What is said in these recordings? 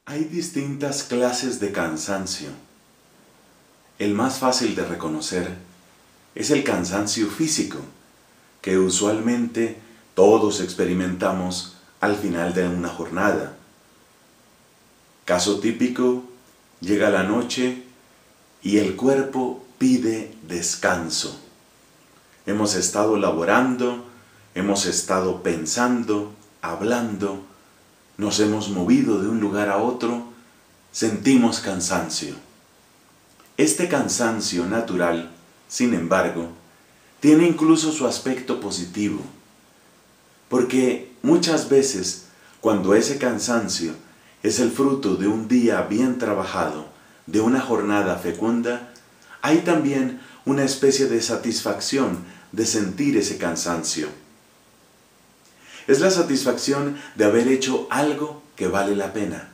Hay distintas clases de cansancio. El más fácil de reconocer es el cansancio físico, que usualmente todos experimentamos al final de una jornada. Caso típico, llega la noche y el cuerpo pide descanso. Hemos estado laborando, hemos estado pensando, hablando, nos hemos movido de un lugar a otro, sentimos cansancio. Este cansancio natural, sin embargo, tiene incluso su aspecto positivo, porque muchas veces, cuando ese cansancio es el fruto de un día bien trabajado, de una jornada fecunda, hay también una especie de satisfacción de sentir ese cansancio. Es la satisfacción de haber hecho algo que vale la pena.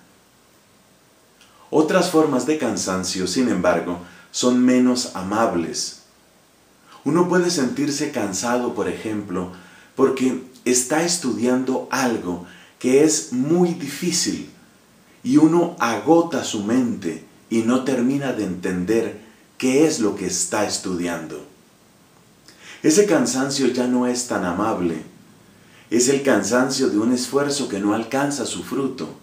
Otras formas de cansancio, sin embargo, son menos amables. Uno puede sentirse cansado, por ejemplo, porque está estudiando algo que es muy difícil y uno agota su mente y no termina de entender qué es lo que está estudiando. Ese cansancio ya no es tan amable. Es el cansancio de un esfuerzo que no alcanza su fruto.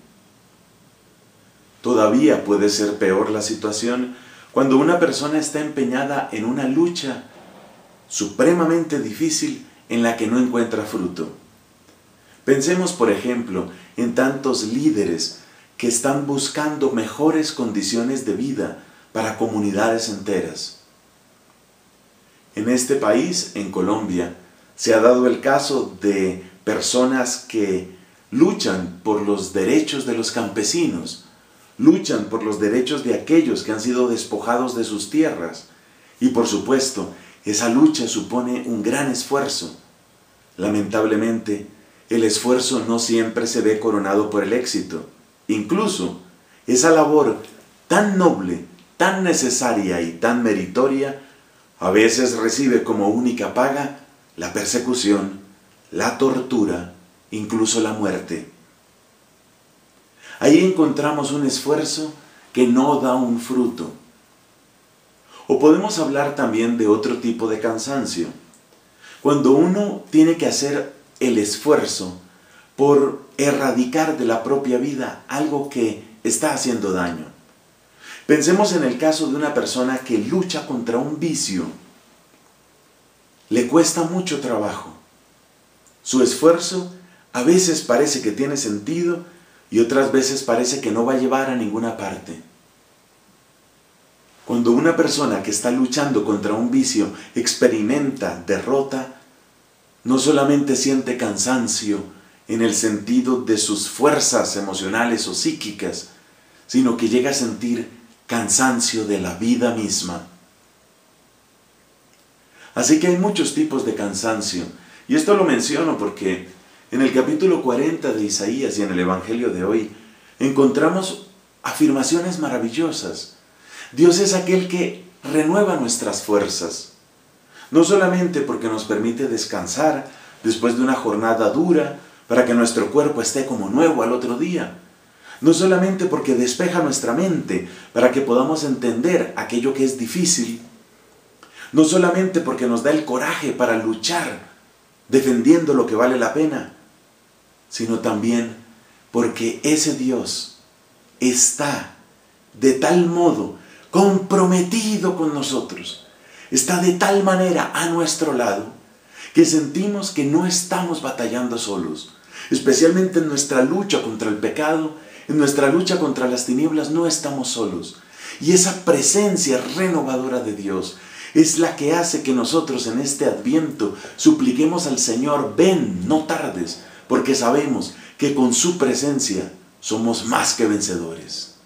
Todavía puede ser peor la situación cuando una persona está empeñada en una lucha supremamente difícil en la que no encuentra fruto. Pensemos, por ejemplo, en tantos líderes que están buscando mejores condiciones de vida para comunidades enteras. En este país, en Colombia, se ha dado el caso de personas que luchan por los derechos de los campesinos, luchan por los derechos de aquellos que han sido despojados de sus tierras. Y por supuesto, esa lucha supone un gran esfuerzo. Lamentablemente, el esfuerzo no siempre se ve coronado por el éxito. Incluso, esa labor tan noble, tan necesaria y tan meritoria, a veces recibe como única paga la persecución, la tortura, incluso la muerte. Ahí encontramos un esfuerzo que no da un fruto. O podemos hablar también de otro tipo de cansancio. Cuando uno tiene que hacer el esfuerzo por erradicar de la propia vida algo que está haciendo daño. Pensemos en el caso de una persona que lucha contra un vicio. Le cuesta mucho trabajo. Su esfuerzo a veces parece que tiene sentido y otras veces parece que no va a llevar a ninguna parte. Cuando una persona que está luchando contra un vicio experimenta derrota, no solamente siente cansancio en el sentido de sus fuerzas emocionales o psíquicas, sino que llega a sentir cansancio de la vida misma. Así que hay muchos tipos de cansancio. Y esto lo menciono porque en el capítulo 40 de Isaías y en el Evangelio de hoy encontramos afirmaciones maravillosas. Dios es aquel que renueva nuestras fuerzas. No solamente porque nos permite descansar después de una jornada dura para que nuestro cuerpo esté como nuevo al otro día. No solamente porque despeja nuestra mente para que podamos entender aquello que es difícil. No solamente porque nos da el coraje para luchar defendiendo lo que vale la pena, sino también porque ese Dios está de tal modo comprometido con nosotros, está de tal manera a nuestro lado, que sentimos que no estamos batallando solos, especialmente en nuestra lucha contra el pecado, en nuestra lucha contra las tinieblas, no estamos solos. Y esa presencia renovadora de Dios es la que hace que nosotros en este Adviento supliquemos al Señor, ven, no tardes, porque sabemos que con su presencia somos más que vencedores.